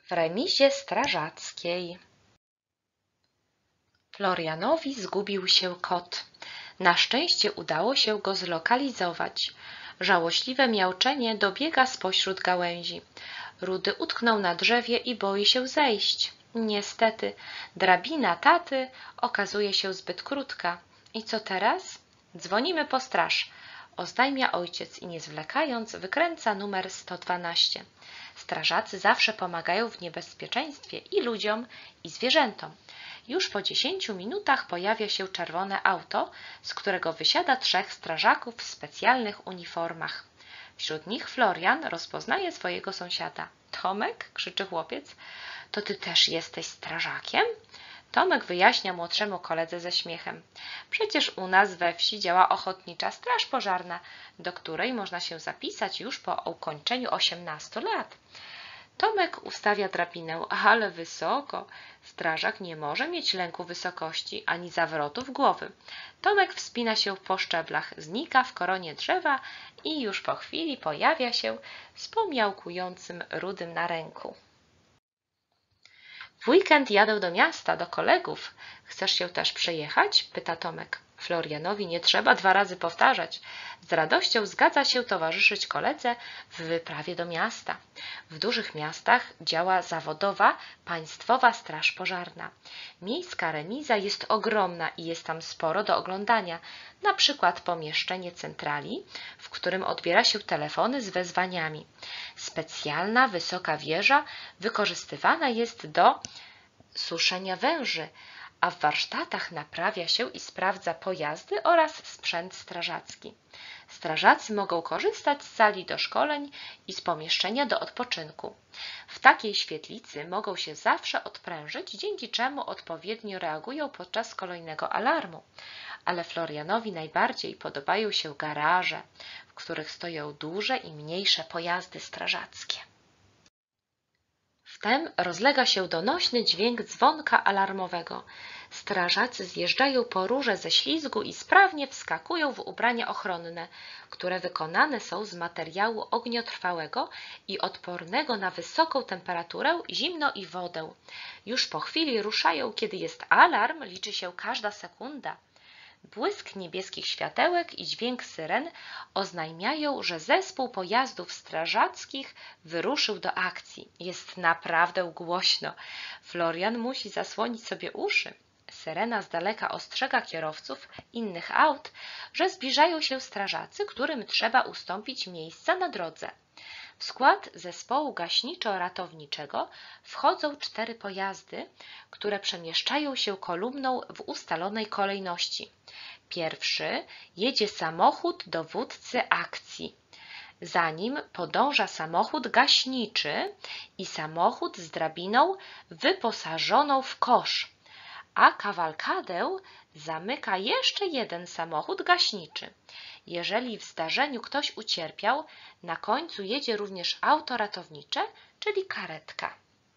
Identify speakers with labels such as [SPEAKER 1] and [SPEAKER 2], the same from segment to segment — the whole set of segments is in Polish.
[SPEAKER 1] w remizie strażackiej. Florianowi zgubił się kot. Na szczęście udało się go zlokalizować. Żałośliwe miauczenie dobiega spośród gałęzi. Rudy utknął na drzewie i boi się zejść. Niestety, drabina taty okazuje się zbyt krótka. I co teraz? Dzwonimy po straż, oznajmia ojciec i nie zwlekając wykręca numer 112. Strażacy zawsze pomagają w niebezpieczeństwie i ludziom, i zwierzętom. Już po 10 minutach pojawia się czerwone auto, z którego wysiada 3 strażaków w specjalnych uniformach. Wśród nich Florian rozpoznaje swojego sąsiada. Tomek? Krzyczy chłopiec. To ty też jesteś strażakiem? Tomek wyjaśnia młodszemu koledze ze śmiechem. Przecież u nas we wsi działa ochotnicza straż pożarna, do której można się zapisać już po ukończeniu 18 lat. Tomek ustawia drabinę, ale wysoko. Strażak nie może mieć lęku wysokości ani zawrotów głowy. Tomek wspina się po szczeblach, znika w koronie drzewa i już po chwili pojawia się z pomiałkującym Rudym na ręku. W weekend jadę do miasta, do kolegów. Chcesz się też przejechać? Pyta Tomek. Florianowi nie trzeba 2 razy powtarzać. Z radością zgadza się towarzyszyć koledze w wyprawie do miasta. W dużych miastach działa zawodowa, państwowa straż pożarna. Miejska remiza jest ogromna i jest tam sporo do oglądania. Na przykład pomieszczenie centrali, w którym odbiera się telefony z wezwaniami. Specjalna, wysoka wieża wykorzystywana jest do suszenia węży, a w warsztatach naprawia się i sprawdza pojazdy oraz sprzęt strażacki. Strażacy mogą korzystać z sali do szkoleń i z pomieszczenia do odpoczynku. W takiej świetlicy mogą się zawsze odprężyć, dzięki czemu odpowiednio reagują podczas kolejnego alarmu. Ale Florianowi najbardziej podobają się garaże, w których stoją duże i mniejsze pojazdy strażackie. Wtem rozlega się donośny dźwięk dzwonka alarmowego. Strażacy zjeżdżają po rurze ze ślizgu i sprawnie wskakują w ubrania ochronne, które wykonane są z materiału ogniotrwałego i odpornego na wysoką temperaturę, zimno i wodę. Już po chwili ruszają, kiedy jest alarm, liczy się każda sekunda. Błysk niebieskich światełek i dźwięk syren oznajmiają, że zespół pojazdów strażackich wyruszył do akcji. Jest naprawdę głośno. Florian musi zasłonić sobie uszy. Syrena z daleka ostrzega kierowców innych aut, że zbliżają się strażacy, którym trzeba ustąpić miejsca na drodze. W skład zespołu gaśniczo-ratowniczego wchodzą 4 pojazdy, które przemieszczają się kolumną w ustalonej kolejności. Pierwszy jedzie samochód dowódcy akcji. Za nim podąża samochód gaśniczy i samochód z drabiną wyposażoną w kosz, a kawalkadę zamyka jeszcze jeden samochód gaśniczy. Jeżeli w zdarzeniu ktoś ucierpiał, na końcu jedzie również auto ratownicze, czyli karetka.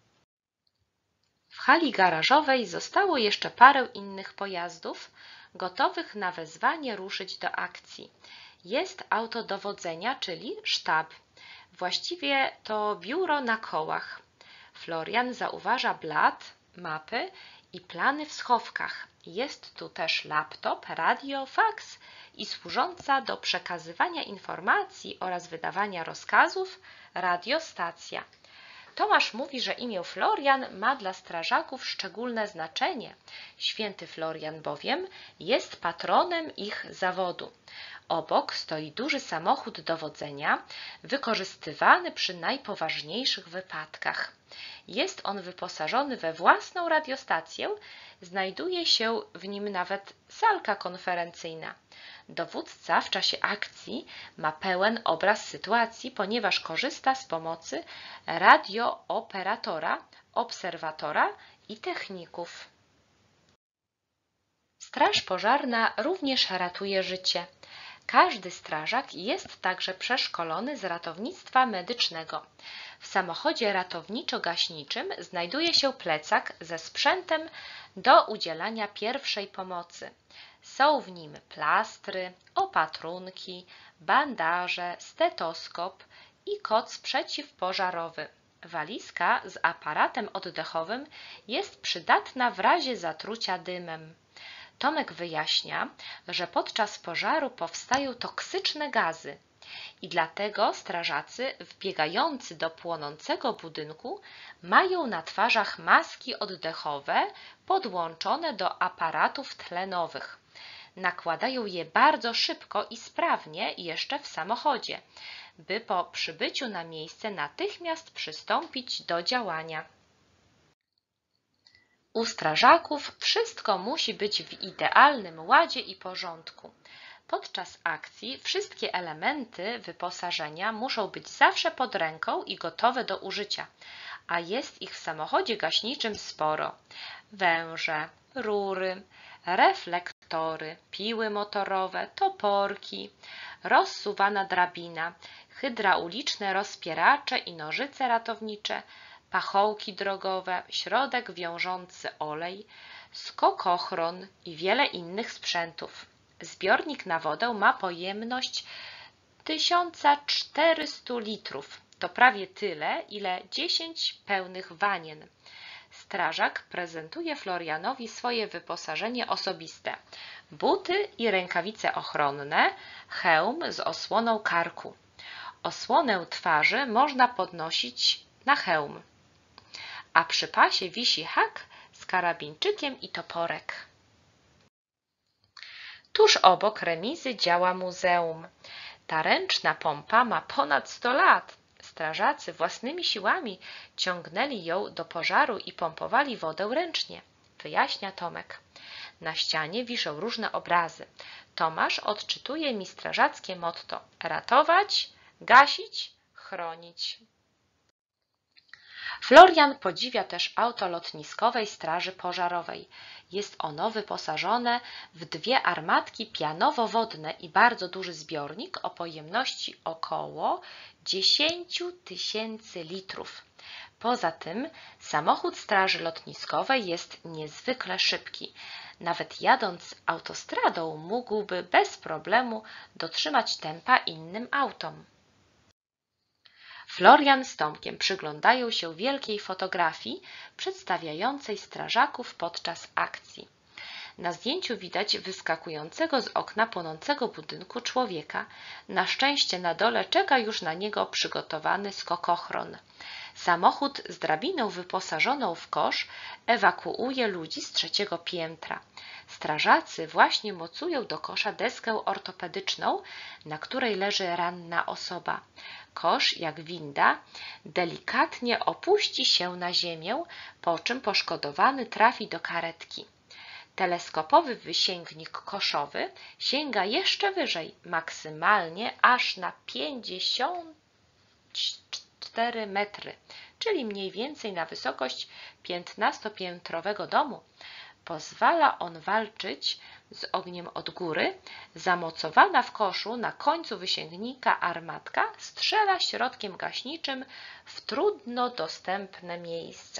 [SPEAKER 1] W hali garażowej zostało jeszcze parę innych pojazdów, gotowych na wezwanie ruszyć do akcji. Jest auto dowodzenia, czyli sztab. Właściwie to biuro na kołach. Florian zauważa blat, mapy i plany w schowkach. Jest tu też laptop, radio, faks i służąca do przekazywania informacji oraz wydawania rozkazów radiostacja. Tomasz mówi, że imię Florian ma dla strażaków szczególne znaczenie. Święty Florian bowiem jest patronem ich zawodu. Obok stoi duży samochód dowodzenia, wykorzystywany przy najpoważniejszych wypadkach. Jest on wyposażony we własną radiostację, znajduje się w nim nawet salka konferencyjna. Dowódca w czasie akcji ma pełen obraz sytuacji, ponieważ korzysta z pomocy radiooperatora, obserwatora i techników. Straż pożarna również ratuje życie. Każdy strażak jest także przeszkolony z ratownictwa medycznego. W samochodzie ratowniczo-gaśniczym znajduje się plecak ze sprzętem do udzielania pierwszej pomocy. Są w nim plastry, opatrunki, bandaże, stetoskop i koc przeciwpożarowy. Walizka z aparatem oddechowym jest przydatna w razie zatrucia dymem. Tomek wyjaśnia, że podczas pożaru powstają toksyczne gazy i dlatego strażacy wbiegający do płonącego budynku mają na twarzach maski oddechowe podłączone do aparatów tlenowych. Nakładają je bardzo szybko i sprawnie jeszcze w samochodzie, by po przybyciu na miejsce natychmiast przystąpić do działania. U strażaków wszystko musi być w idealnym ładzie i porządku. Podczas akcji wszystkie elementy wyposażenia muszą być zawsze pod ręką i gotowe do użycia, a jest ich w samochodzie gaśniczym sporo. Węże, rury, reflektory, piły motorowe, toporki, rozsuwana drabina, hydrauliczne rozpieracze i nożyce ratownicze, pachołki drogowe, środek wiążący olej, skokochron i wiele innych sprzętów. Zbiornik na wodę ma pojemność 1400 litrów. To prawie tyle, ile 10 pełnych wanien. Strażak prezentuje Florianowi swoje wyposażenie osobiste. Buty i rękawice ochronne, hełm z osłoną karku. Osłonę twarzy można podnosić na hełm, a przy pasie wisi hak z karabinczykiem i toporek. Tuż obok remizy działa muzeum. Ta ręczna pompa ma ponad 100 lat. Strażacy własnymi siłami ciągnęli ją do pożaru i pompowali wodę ręcznie, wyjaśnia Tomek. Na ścianie wiszą różne obrazy. Tomasz odczytuje mi strażackie motto: ratować, gasić, chronić. Florian podziwia też auto lotniskowej straży pożarowej. Jest ono wyposażone w 2 armatki pianowo-wodne i bardzo duży zbiornik o pojemności około 10 000 litrów. Poza tym samochód straży lotniskowej jest niezwykle szybki. Nawet jadąc autostradą mógłby bez problemu dotrzymać tempa innym autom. Florian z Tomkiem przyglądają się wielkiej fotografii przedstawiającej strażaków podczas akcji. Na zdjęciu widać wyskakującego z okna płonącego budynku człowieka. Na szczęście na dole czeka już na niego przygotowany skokochron. Samochód z drabiną wyposażoną w kosz ewakuuje ludzi z 3. piętra. Strażacy właśnie mocują do kosza deskę ortopedyczną, na której leży ranna osoba. Kosz, jak winda, delikatnie opuści się na ziemię, po czym poszkodowany trafi do karetki. Teleskopowy wysięgnik koszowy sięga jeszcze wyżej, maksymalnie aż na 54 metry, czyli mniej więcej na wysokość 15-piętrowego domu. Pozwala on walczyć z ogniem od góry. Zamocowana w koszu na końcu wysięgnika armatka strzela środkiem gaśniczym w trudno dostępne miejsca.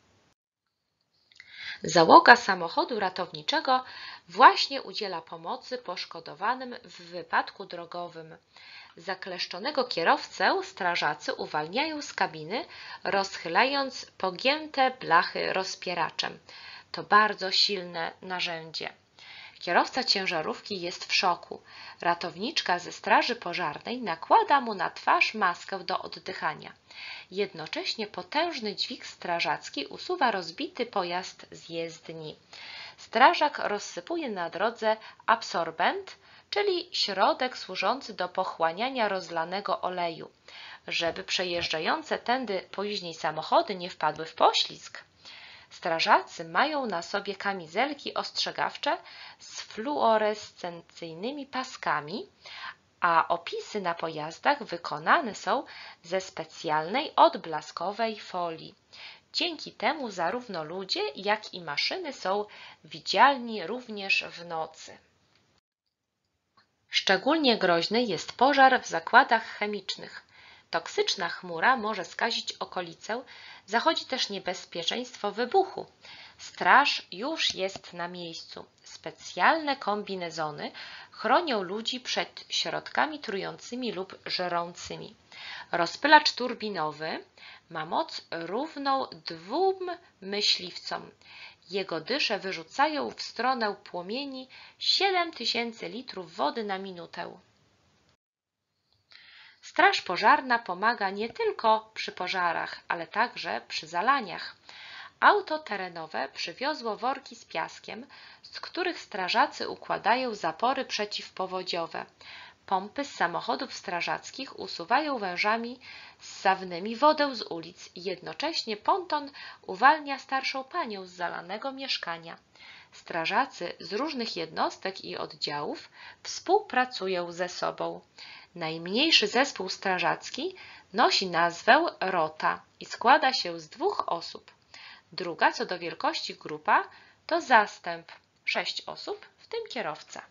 [SPEAKER 1] Załoga samochodu ratowniczego właśnie udziela pomocy poszkodowanym w wypadku drogowym. Zakleszczonego kierowcę strażacy uwalniają z kabiny, rozchylając pogięte blachy rozpieraczem. To bardzo silne narzędzie. Kierowca ciężarówki jest w szoku. Ratowniczka ze straży pożarnej nakłada mu na twarz maskę do oddychania. Jednocześnie potężny dźwig strażacki usuwa rozbity pojazd z jezdni. Strażak rozsypuje na drodze absorbent, czyli środek służący do pochłaniania rozlanego oleju, żeby przejeżdżające tędy później samochody nie wpadły w poślizg. Strażacy mają na sobie kamizelki ostrzegawcze z fluorescencyjnymi paskami, a opisy na pojazdach wykonane są ze specjalnej odblaskowej folii. Dzięki temu zarówno ludzie, jak i maszyny są widzialni również w nocy. Szczególnie groźny jest pożar w zakładach chemicznych. Toksyczna chmura może skazić okolicę, zachodzi też niebezpieczeństwo wybuchu. Straż już jest na miejscu. Specjalne kombinezony chronią ludzi przed środkami trującymi lub żrącymi. Rozpylacz turbinowy ma moc równą 2 myśliwcom. Jego dysze wyrzucają w stronę płomieni 7000 litrów wody na minutę. Straż pożarna pomaga nie tylko przy pożarach, ale także przy zalaniach. Auto terenowe przywiozło worki z piaskiem, z których strażacy układają zapory przeciwpowodziowe. Pompy z samochodów strażackich usuwają wężami ssawnymi wodę z ulic i jednocześnie ponton uwalnia starszą panią z zalanego mieszkania. Strażacy z różnych jednostek i oddziałów współpracują ze sobą. Najmniejszy zespół strażacki nosi nazwę rota i składa się z 2 osób. Druga co do wielkości grupa to zastęp, 6 osób, w tym kierowca.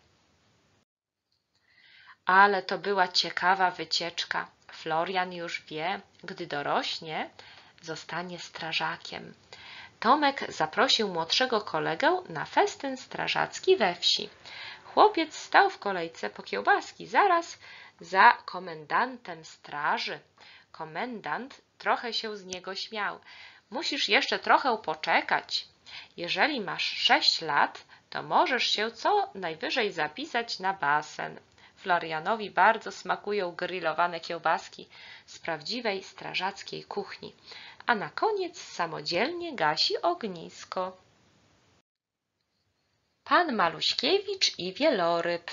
[SPEAKER 1] Ale to była ciekawa wycieczka. Florian już wie, gdy dorośnie, zostanie strażakiem. Tomek zaprosił młodszego kolegę na festyn strażacki we wsi. Chłopiec stał w kolejce po kiełbaski zaraz za komendantem straży. Komendant trochę się z niego śmiał. Musisz jeszcze trochę poczekać. Jeżeli masz 6 lat, to możesz się co najwyżej zapisać na basen. Florianowi bardzo smakują grillowane kiełbaski z prawdziwej strażackiej kuchni, a na koniec samodzielnie gasi ognisko. Pan Maluśkiewicz i wieloryb.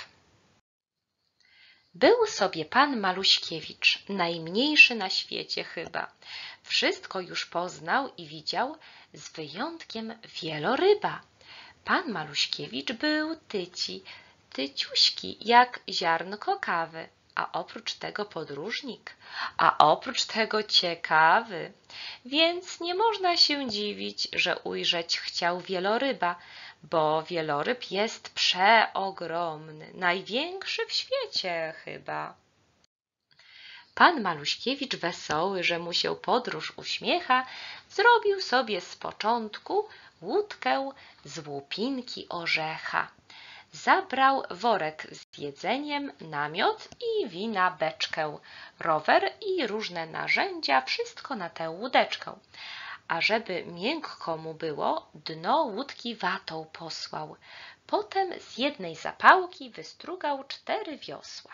[SPEAKER 1] Był sobie pan Maluśkiewicz, najmniejszy na świecie chyba. Wszystko już poznał i widział, z wyjątkiem wieloryba. Pan Maluśkiewicz był tyciuśki jak ziarnko kawy, a oprócz tego podróżnik, a oprócz tego ciekawy. Więc nie można się dziwić, że ujrzeć chciał wieloryba, bo wieloryb jest przeogromny, największy w świecie chyba. Pan Maluśkiewicz, wesoły, że mu się podróż uśmiecha, zrobił sobie z początku łódkę z łupinki orzecha. Zabrał worek z jedzeniem, namiot i wina beczkę, rower i różne narzędzia, wszystko na tę łódeczkę. A żeby miękko mu było, dno łódki watą posłał. Potem z jednej zapałki wystrugał 4 wiosła.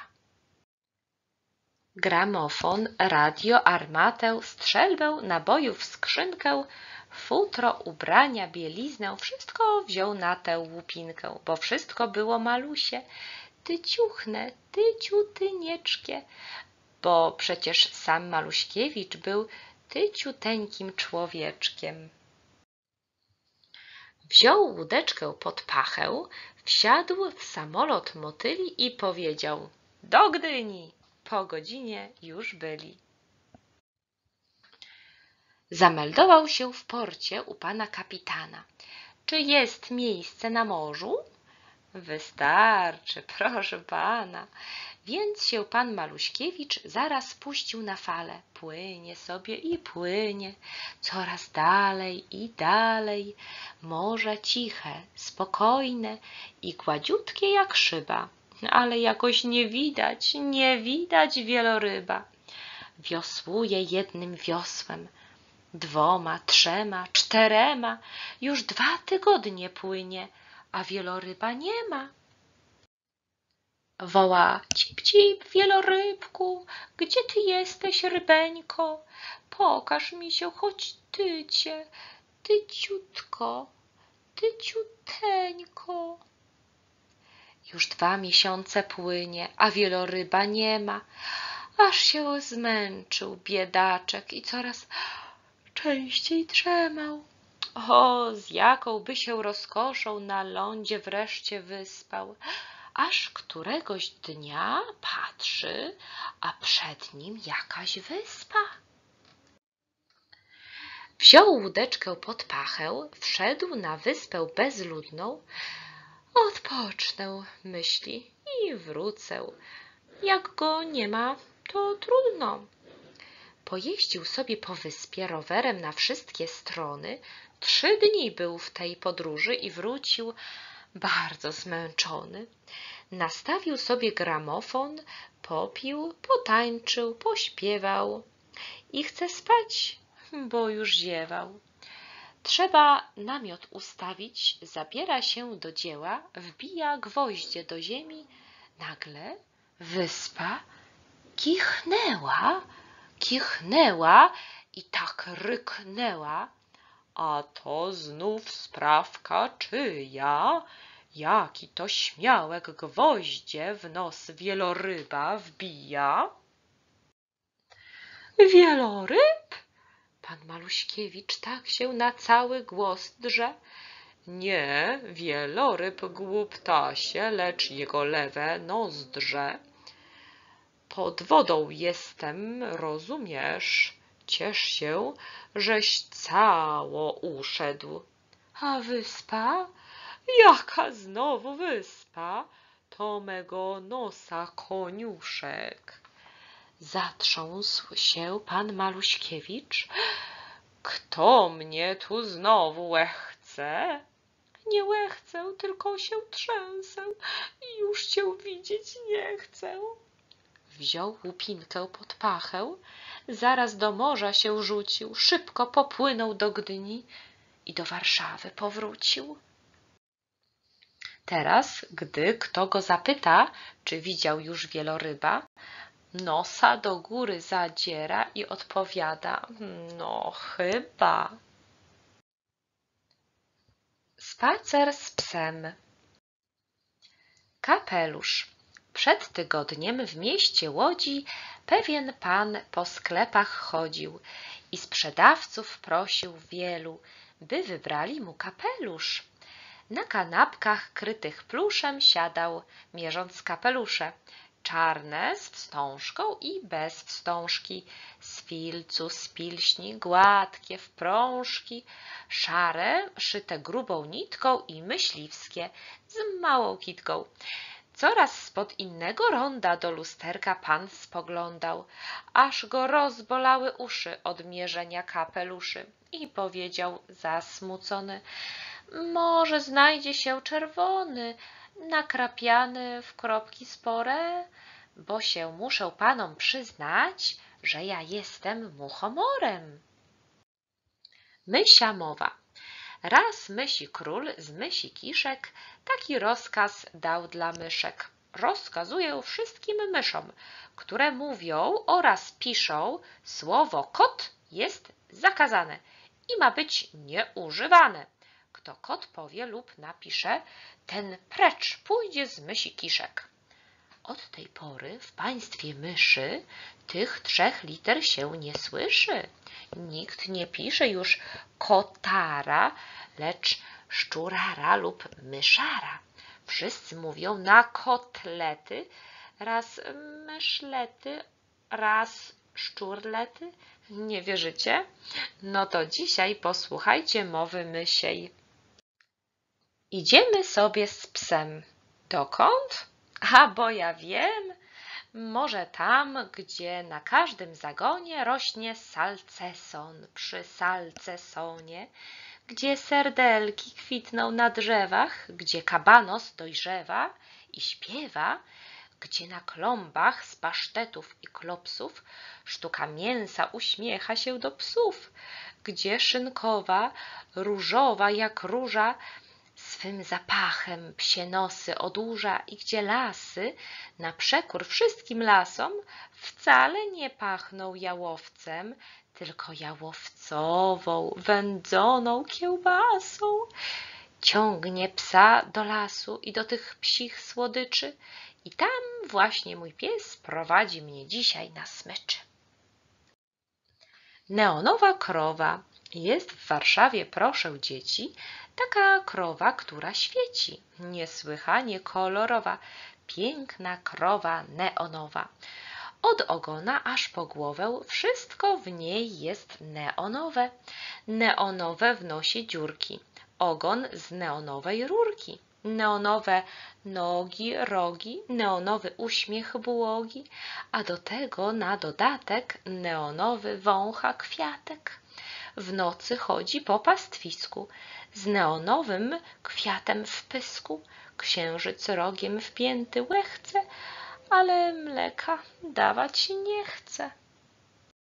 [SPEAKER 1] Gramofon, radio, armatę, strzelbę, nabojów, skrzynkę, futro, ubrania, bieliznę, wszystko wziął na tę łupinkę, bo wszystko było malusie, tyciuchne, tyciutynieczkie, bo przecież sam Maluśkiewicz był tyciuteńkim człowieczkiem. Wziął łódeczkę pod pachę, wsiadł w samolot motyli i powiedział: do Gdyni! Po godzinie już byli. Zameldował się w porcie u pana kapitana. Czy jest miejsce na morzu? Wystarczy, proszę pana. Więc się pan Maluśkiewicz zaraz puścił na falę. Płynie sobie i płynie, coraz dalej i dalej. Morze ciche, spokojne i gładziutkie jak szyba. Ale jakoś nie widać wieloryba. Wiosłuje jednym wiosłem, 2, 3, 4, już 2 tygodnie płynie, a wieloryba nie ma. Woła: cip, cip, wielorybku, gdzie ty jesteś, rybeńko? Pokaż mi się choć tycie, tyciutko, tyciuteńko. Już 2 miesiące płynie, a wieloryba nie ma. Aż się zmęczył biedaczek i coraz częściej drzemał. O, z jaką by się rozkoszą na lądzie wreszcie wyspał. Aż któregoś dnia patrzy, a przed nim jakaś wyspa. Wziął łódeczkę pod pachę, wszedł na wyspę bezludną. Odpocznę, myśli, i wrócę. Jak go nie ma, to trudno. Pojeździł sobie po wyspie rowerem na wszystkie strony. 3 dni był w tej podróży i wrócił bardzo zmęczony. Nastawił sobie gramofon, popił, potańczył, pośpiewał i chce spać, bo już ziewał. Trzeba namiot ustawić, zabiera się do dzieła, wbija gwoździe do ziemi. Nagle wyspa kichnęła i tak ryknęła. A to znów sprawka czyja? Jaki to śmiałek gwoździe w nos wieloryba wbija? Wieloryb? Pan Maluśkiewicz tak się na cały głos drze. Nie, wieloryb głuptasie, lecz jego lewe nozdrze. Pod wodą jestem, rozumiesz? Ciesz się, żeś cało uszedł. A wyspa? Jaka znowu wyspa? To mego nosa koniuszek. Zatrząsł się pan Maluśkiewicz. Kto mnie tu znowu łechce? Nie łechcę, tylko się trzęsę i już cię widzieć nie chcę. Wziął łupinkę pod pachę, zaraz do morza się rzucił, szybko popłynął do Gdyni i do Warszawy powrócił. Teraz, gdy kto go zapyta, czy widział już wieloryba, nosa do góry zadziera i odpowiada: no chyba. Spacer z psem. Kapelusz. Przed tygodniem w mieście Łodzi pewien pan po sklepach chodził i sprzedawców prosił wielu, by wybrali mu kapelusz. Na kanapkach krytych pluszem siadał, mierząc kapelusze, czarne z wstążką i bez wstążki, z filcu, z pilśni, gładkie w prążki, szare, szyte grubą nitką i myśliwskie z małą kitką. Coraz spod innego ronda do lusterka pan spoglądał, aż go rozbolały uszy od mierzenia kapeluszy i powiedział zasmucony: może znajdzie się czerwony, nakrapiany w kropki spore, bo się muszę panom przyznać, że ja jestem muchomorem. Mysia mowa. Raz mysi król z mysi kiszek taki rozkaz dał dla myszek. Rozkazuję wszystkim myszom, które mówią oraz piszą, słowo kot jest zakazane i ma być nieużywane. Kto kot powie lub napisze, ten precz pójdzie z mysi kiszek. Od tej pory w państwie myszy tych 3 liter się nie słyszy. Nikt nie pisze już kotara, lecz szczurara lub myszara. Wszyscy mówią na kotlety, raz myszlety, raz szczurlety. Nie wierzycie? No to dzisiaj posłuchajcie mowy mysiej. Idziemy sobie z psem. Dokąd? A bo ja wiem, może tam, gdzie na każdym zagonie rośnie salceson przy salcesonie, gdzie serdelki kwitną na drzewach, gdzie kabanos dojrzewa i śpiewa, gdzie na klombach z pasztetów i klopsów sztuka mięsa uśmiecha się do psów, gdzie szynkowa, różowa jak róża, swym zapachem psie nosy odurza i gdzie lasy, na przekór wszystkim lasom, wcale nie pachną jałowcem, tylko jałowcową, wędzoną kiełbasą. Ciągnie psa do lasu i do tych psich słodyczy i tam właśnie mój pies prowadzi mnie dzisiaj na smyczy. Neonowa krowa. Jest w Warszawie, proszę dzieci, taka krowa, która świeci, niesłychanie kolorowa, piękna krowa neonowa. Od ogona aż po głowę wszystko w niej jest neonowe. Neonowe w nosie dziurki, ogon z neonowej rurki, neonowe nogi, rogi, neonowy uśmiech błogi, a do tego na dodatek neonowy wącha kwiatek. w nocy chodzi po pastwisku, z neonowym kwiatem w pysku, księżyc rogiem wpięty łechce, ale mleka dawać nie chce.